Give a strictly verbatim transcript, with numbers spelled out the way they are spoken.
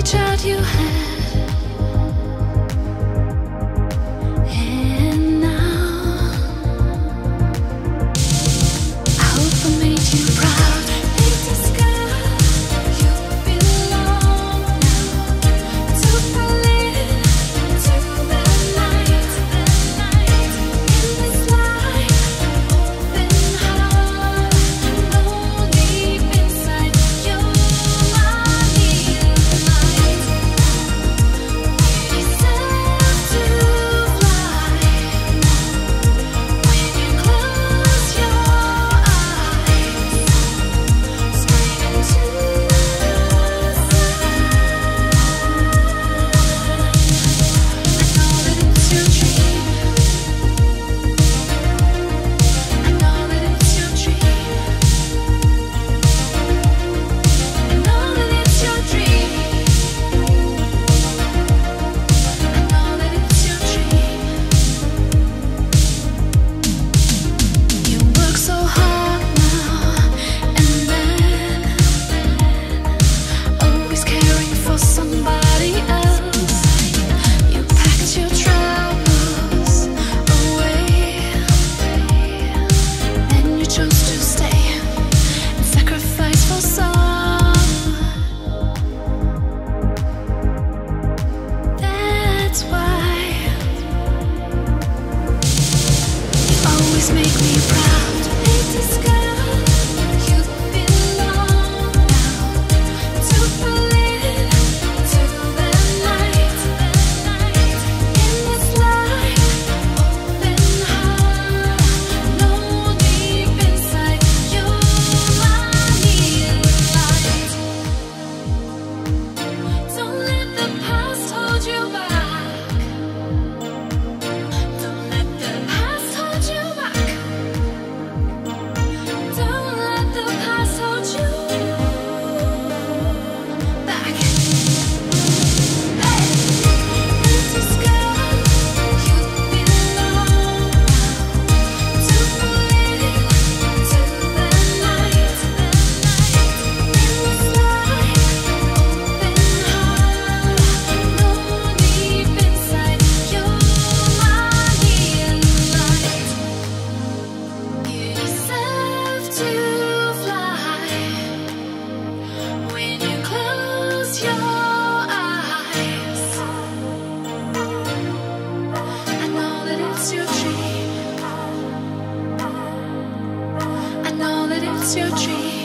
child you had, and now I hope I made you proud. Little sky, you belong now to the lit, to the night, the night in this life. Open heart, know deep inside you're my neon light. We deserve to fly when you close your eyes, straight into the sun. I know that it's your dream. I know that it's your dream. I know that it's your dream. I know that it's your dream. You work so hard now and then, always caring for somebody else. You packed your troubles away, then you chose to stay and sacrifice for someone. That's why you always make me proud. Little sky, you belong now to the lit, to the night, the night in this life. Open heart, know deep inside you're my neon light. Don't let the past hold you back. Don't let the past hold you back. Don't let the past hold you back. Hey, little sky, you belong now to the lit, to the night, the night in this life. Open heart, know deep inside you're my neon light. You deserve to fly when you close your eyes. I know that it's your dream. I know that it's your dream.